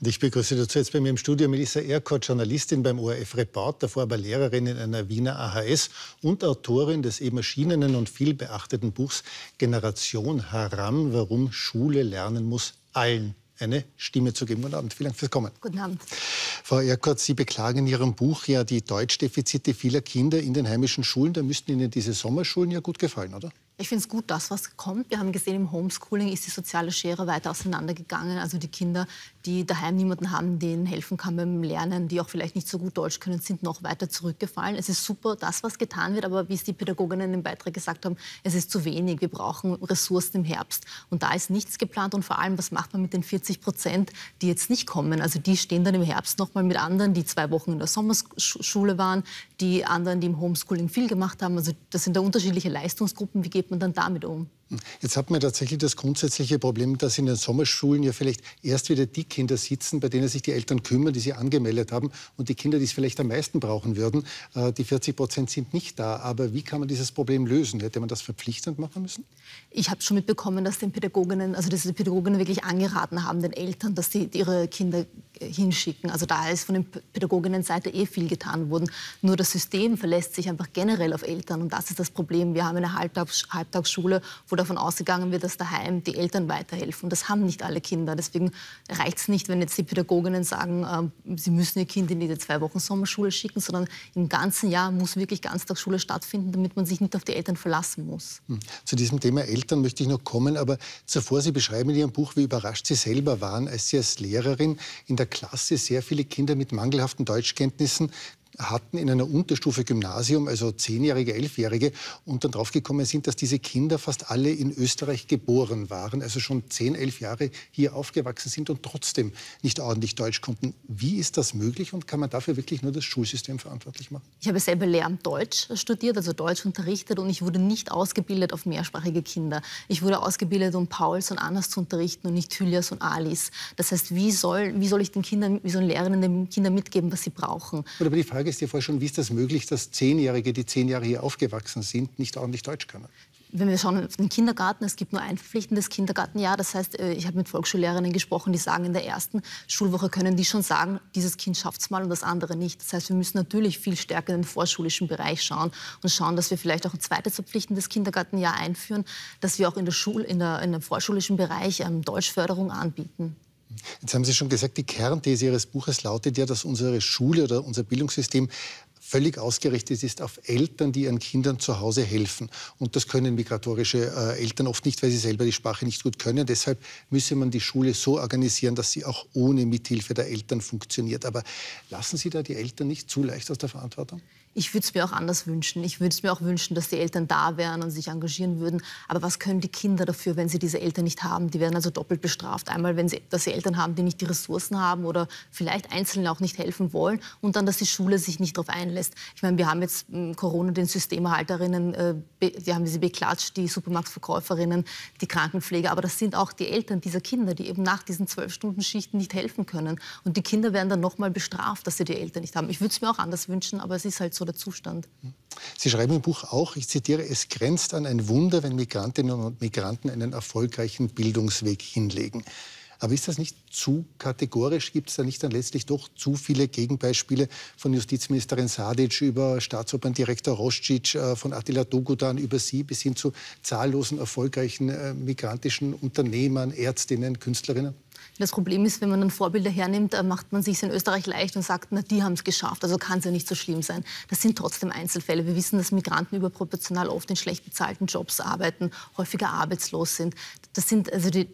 Und ich begrüße dazu jetzt bei mir im Studio Melissa Erkort, Journalistin beim ORF Report, davor aber Lehrerin in einer Wiener AHS und Autorin des eben erschienenen und viel beachteten Buchs Generation Haram, warum Schule lernen muss, allen eine Stimme zu geben. Guten Abend, vielen Dank fürs Kommen. Guten Abend. Frau Erkort, Sie beklagen in Ihrem Buch ja die Deutschdefizite vieler Kinder in den heimischen Schulen. Da müssten Ihnen diese Sommerschulen ja gut gefallen, oder? Ich finde es gut, das, was kommt. Wir haben gesehen, im Homeschooling ist die soziale Schere weiter auseinandergegangen. Also die Kinder, die daheim niemanden haben, denen helfen kann beim Lernen, die auch vielleicht nicht so gut Deutsch können, sind noch weiter zurückgefallen. Es ist super, das, was getan wird, aber wie es die Pädagoginnen im Beitrag gesagt haben, es ist zu wenig. Wir brauchen Ressourcen im Herbst. Und da ist nichts geplant. Und vor allem, was macht man mit den 40%, die jetzt nicht kommen? Also die stehen dann im Herbst noch mal mit anderen, die 2 Wochen in der Sommerschule waren, die anderen, die im Homeschooling viel gemacht haben. Also das sind da unterschiedliche Leistungsgruppen. Wie geht man dann damit um? Jetzt hat man tatsächlich das grundsätzliche Problem, dass in den Sommerschulen ja vielleicht erst wieder die Kinder sitzen, bei denen sich die Eltern kümmern, die sie angemeldet haben. Und die Kinder, die es vielleicht am meisten brauchen würden, die 40% sind nicht da. Aber wie kann man dieses Problem lösen? Hätte man das verpflichtend machen müssen? Ich habe schon mitbekommen, dass den Pädagoginnen, also dass die Pädagoginnen wirklich angeraten haben, den Eltern, dass sie ihre Kinder hinschicken. Also da ist von den Pädagoginnenseite viel getan worden. Nur das System verlässt sich einfach generell auf Eltern. Und das ist das Problem. Wir haben eine Halbtagsschule, wo davon ausgegangen wird, dass daheim die Eltern weiterhelfen. Das haben nicht alle Kinder. Deswegen reicht es nicht, wenn jetzt die Pädagoginnen sagen, sie müssen ihr Kind in diese 2 Wochen Sommerschule schicken, sondern im ganzen Jahr muss wirklich Ganztagsschule stattfinden, damit man sich nicht auf die Eltern verlassen muss. Zu diesem Thema Eltern möchte ich noch kommen, aber zuvor, Sie beschreiben in Ihrem Buch, wie überrascht Sie selber waren, als Sie als Lehrerin in der Klasse sehr viele Kinder mit mangelhaften Deutschkenntnissen hatten in einer Unterstufe Gymnasium, also 10-Jährige, 11-Jährige, und dann draufgekommen sind, dass diese Kinder fast alle in Österreich geboren waren, also schon 10, 11 Jahre hier aufgewachsen sind und trotzdem nicht ordentlich Deutsch konnten. Wie ist das möglich und kann man dafür wirklich nur das Schulsystem verantwortlich machen? Ich habe selber Lehramt Deutsch studiert, also Deutsch unterrichtet, und ich wurde nicht ausgebildet auf mehrsprachige Kinder. Ich wurde ausgebildet, um Pauls und Annas zu unterrichten und nicht Hylias und Alis. Das heißt, wie soll ich den Kindern, wie sollen Lehrerinnen den Kindern mitgeben, was sie brauchen? Aber die Frage ist ja vorher schon, wie ist das möglich, dass 10-Jährige, die 10 Jahre hier aufgewachsen sind, nicht ordentlich Deutsch können? Wenn wir schauen auf den Kindergarten, es gibt nur ein verpflichtendes Kindergartenjahr. Das heißt, ich habe mit Volksschullehrerinnen gesprochen, die sagen, in der ersten Schulwoche können die schon sagen, dieses Kind schafft es mal und das andere nicht. Das heißt, wir müssen natürlich viel stärker in den vorschulischen Bereich schauen und schauen, dass wir vielleicht auch ein zweites verpflichtendes Kindergartenjahr einführen, dass wir auch in der vorschulischen Bereich Deutschförderung anbieten. Jetzt haben Sie schon gesagt, die Kernthese Ihres Buches lautet ja, dass unsere Schule oder unser Bildungssystem völlig ausgerichtet ist auf Eltern, die ihren Kindern zu Hause helfen. Und das können migratorische Eltern oft nicht, weil sie selber die Sprache nicht gut können. Deshalb müsse man die Schule so organisieren, dass sie auch ohne Mithilfe der Eltern funktioniert. Aber lassen Sie da die Eltern nicht zu leicht aus der Verantwortung? Ich würde es mir auch anders wünschen. Ich würde es mir auch wünschen, dass die Eltern da wären und sich engagieren würden. Aber was können die Kinder dafür, wenn sie diese Eltern nicht haben? Die werden also doppelt bestraft. Einmal, dass sie Eltern haben, die nicht die Ressourcen haben oder vielleicht Einzelnen auch nicht helfen wollen. Und dann, dass die Schule sich nicht darauf einlässt. Ich meine, wir haben jetzt Corona den Systemerhalterinnen, wir haben sie beklatscht, die Supermarktverkäuferinnen, die Krankenpfleger. Aber das sind auch die Eltern dieser Kinder, die eben nach diesen 12-Stunden-Schichten nicht helfen können. Und die Kinder werden dann noch mal bestraft, dass sie die Eltern nicht haben. Ich würde es mir auch anders wünschen, aber es ist halt so der Zustand. Sie schreiben im Buch auch, ich zitiere, es grenzt an ein Wunder, wenn Migrantinnen und Migranten einen erfolgreichen Bildungsweg hinlegen. Aber ist das nicht zu kategorisch? Gibt es da nicht dann letztlich doch zu viele Gegenbeispiele von Justizministerin Sadic über Staatsoperndirektor Roscic, von Attila Dogudan über Sie bis hin zu zahllosen erfolgreichen migrantischen Unternehmern, Ärztinnen, Künstlerinnen? Das Problem ist, wenn man dann Vorbilder hernimmt, macht man sich in Österreich leicht und sagt, na, die haben es geschafft, also kann es ja nicht so schlimm sein. Das sind trotzdem Einzelfälle. Wir wissen, dass Migranten überproportional oft in schlecht bezahlten Jobs arbeiten, häufiger arbeitslos sind. Das sind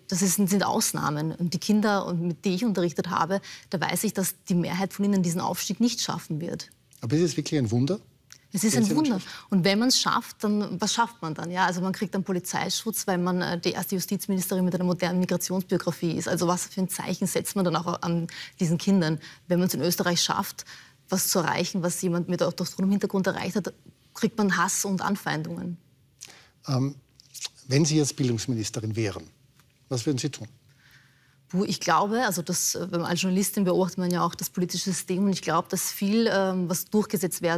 Ausnahmen. Und die Kinder, die ich unterrichtet habe, da weiß ich, dass die Mehrheit von ihnen diesen Aufstieg nicht schaffen wird. Aber ist es wirklich ein Wunder? Es ist ein Wunder. Und wenn man es schafft, dann was schafft man dann? Ja, also man kriegt dann Polizeischutz, weil man die erste Justizministerin mit einer modernen Migrationsbiografie ist. Also was für ein Zeichen setzt man dann auch an diesen Kindern? Wenn man es in Österreich schafft, was zu erreichen, was jemand mit autochthonem Hintergrund erreicht hat, kriegt man Hass und Anfeindungen. Wenn Sie jetzt Bildungsministerin wären, was würden Sie tun? Ich glaube, also als Journalistin beobachtet man ja auch das politische System, und ich glaube, dass viel, was durchgesetzt werden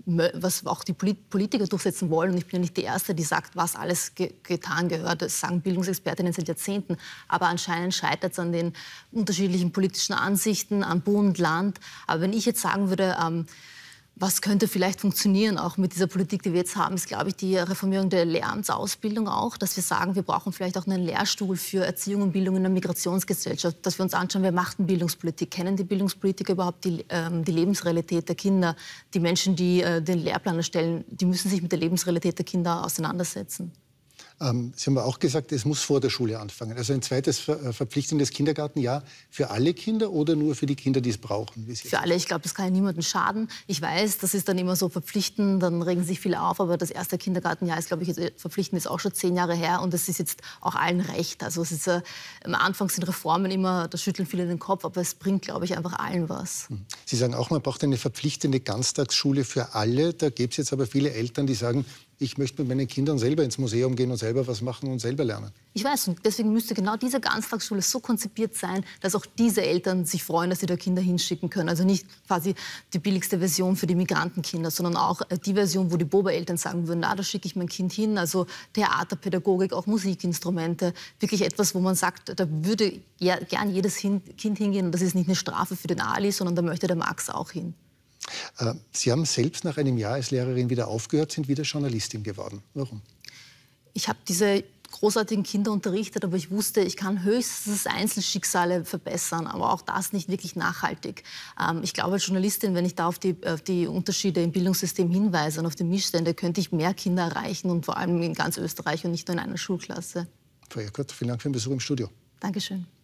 was auch die Politiker durchsetzen wollen. Und ich bin ja nicht die Erste, die sagt, was alles getan gehört. Das sagen Bildungsexpertinnen seit Jahrzehnten. Aber anscheinend scheitert es an den unterschiedlichen politischen Ansichten, an Bund, Land. Aber wenn ich jetzt sagen würde, was könnte vielleicht funktionieren, auch mit dieser Politik, die wir jetzt haben, ist, glaube ich, die Reformierung der Lehramtsausbildung auch, dass wir sagen, wir brauchen vielleicht auch einen Lehrstuhl für Erziehung und Bildung in der Migrationsgesellschaft, dass wir uns anschauen, wer macht denn Bildungspolitik? Kennen die Bildungspolitiker überhaupt die Lebensrealität der Kinder? Die Menschen, die den Lehrplan erstellen, die müssen sich mit der Lebensrealität der Kinder auseinandersetzen. Sie haben auch gesagt, es muss vor der Schule anfangen. Also ein zweites verpflichtendes Kindergartenjahr für alle Kinder oder nur für die Kinder, die es brauchen? Für alle. Ich glaube, das kann ja niemandem schaden. Ich weiß, das ist dann immer so verpflichtend, dann regen sich viele auf. Aber das erste Kindergartenjahr ist, glaube ich, jetzt verpflichtend, ist auch schon 10 Jahre her. Und das ist jetzt auch allen recht. Also es ist, am Anfang sind Reformen immer, da schütteln viele den Kopf. Aber es bringt, glaube ich, einfach allen was. Sie sagen auch, man braucht eine verpflichtende Ganztagsschule für alle. Da gibt es jetzt aber viele Eltern, die sagen, ich möchte mit meinen Kindern selber ins Museum gehen und selber was machen und selber lernen. Ich weiß, und deswegen müsste genau diese Ganztagsschule so konzipiert sein, dass auch diese Eltern sich freuen, dass sie da Kinder hinschicken können. Also nicht quasi die billigste Version für die Migrantenkinder, sondern auch die Version, wo die Boba-Eltern sagen würden, na, da schicke ich mein Kind hin. Also Theaterpädagogik, auch Musikinstrumente. Wirklich etwas, wo man sagt, da würde gern jedes Kind hingehen. Und das ist nicht eine Strafe für den Ali, sondern da möchte der Max auch hin. Sie haben selbst nach einem Jahr als Lehrerin wieder aufgehört, sind wieder Journalistin geworden. Warum? Ich habe diese großartigen Kinder unterrichtet, aber ich wusste, ich kann höchstens Einzelschicksale verbessern, aber auch das nicht wirklich nachhaltig. Ich glaube, als Journalistin, wenn ich da auf die Unterschiede im Bildungssystem hinweise und auf die Missstände, könnte ich mehr Kinder erreichen und vor allem in ganz Österreich und nicht nur in einer Schulklasse. Frau Erckert, vielen Dank für den Besuch im Studio. Dankeschön.